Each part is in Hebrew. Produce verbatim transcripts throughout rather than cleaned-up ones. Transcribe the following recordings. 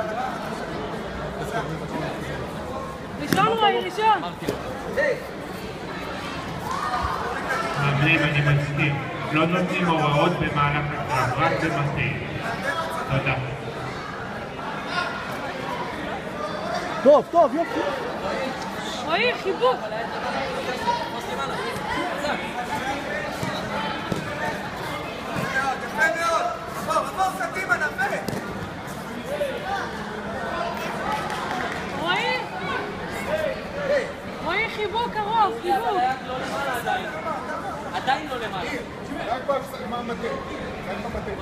ראשון רועי, ראשון. מאמנים, אני מסכים, לא נותנים הוראות במהלך הקרב, רק במטה. תודה. טוב, טוב, יופי. רועי, חיבוק. רועי, רועי, חיבוק קרוב, חיבוק. עדיין לא למעלה. רק במטה, רק במטה.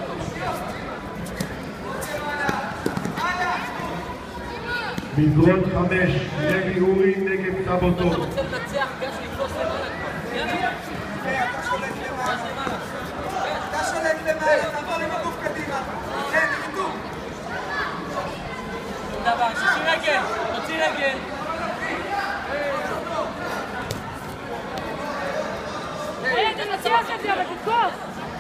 מדרון חמש, לוי אורי נגד סבוטו. אתה רוצה לנצח, גש לתפוס למעלה. אתה שולט למעלה. אתה שולט למעלה, תעבור עם הגוף קדימה. כן, עם דבר, שישי רגל, תוציא רגל. רועי, אתה נצח את זה, אבל תתקוף.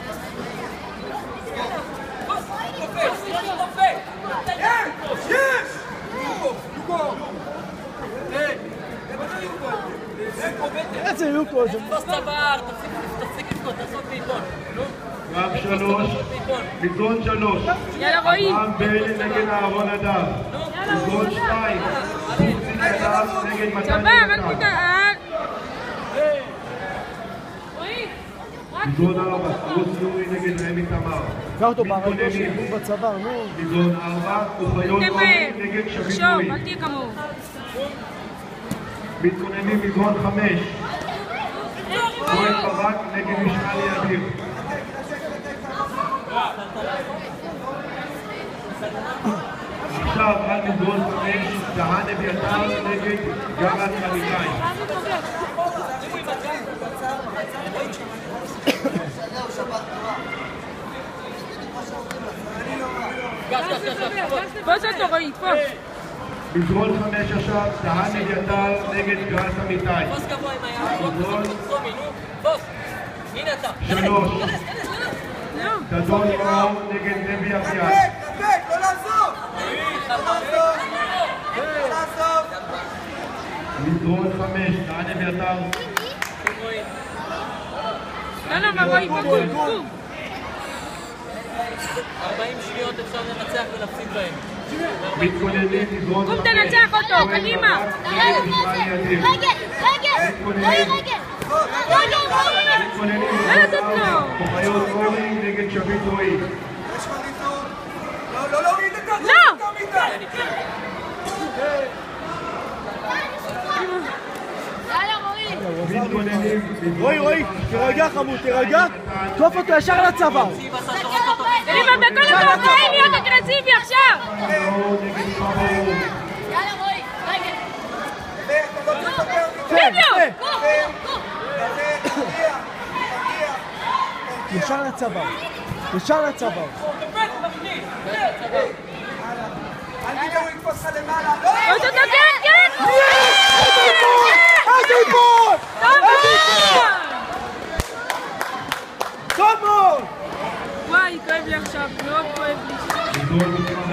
איזה יוקו זה? תפוס צוואר, תפסיק לבכות, תעשות בעיתון. רב שלוש, מדרון שלוש. יאללה רועי. אברהם בל נגד אהרון אדם. מדרון שתיים, עוזי קלף נגד מתן צבא, רק יונתן. מתאר. רועי, רק מדרון ארבע, עוזי יורי נגד רמי תמר. קח אותו ברגלו שיבוא בצוואר, נו. מדרון ארבע, אוחיון אורי נגד שביט תחשוב, רועי. אל תהיה כמוהו. מתכוננים מדרון חמש. כהן ברק נגד משקל ידיר. עכשיו על מדרון חמש, דהן אביתר נגד גרת חמישי. תפוס אותו רועי, תפוס. מדרון חמש עכשיו, דהן אביתר נגד גרת חמישי. תפוס גבוה עם היד, תפוס סומי, נו, תפוס. הנה אתה. שלוש, נו. דדון אור נגד נבי אביעד. דבק, דבק, לא לעזוב! לא לעזוב! לא לעזוב! מדרון חמש, דהן אביתר. לא, לא, רועי, בקום, קום. ארבעים שניות אפשר לנצח ולהפסיד בהם. מתכוננים מדרון חמש. קום תנצח אותו, קדימה. נגד משקל ידיר. רגל, רגל, רועי רגל, רגל, רועי. מתכוננים לא לתת מדרון לו. ארבע, אוחיון אורי נגד שביט רועי. יש חריטות! לא, לא להוריד את הגוף! לא! יותר מדי! יאללה רועי. מתכוננים רועי, רועי, תירגע חמוד, תירגע. תקוף אותו ישר לצוואר. קדימה, בכל הכוח, רועי, להיות אגרסיבי עכשיו. נגד חמור. יאללה רועי, רגל. אתה לא צריך לדבר מזה! בדיוק. קום, קום. תגיע, תגיע. ישר לצוואר. ישר לצוואר. אל תיגעו לתפוס לך למעלה! לא! תפוס אותו, כן, כן. איזה איפון! טוב מאוד. טוב מאוד! וואי, כואב לי עכשיו, מאוד כואב לי. מדרון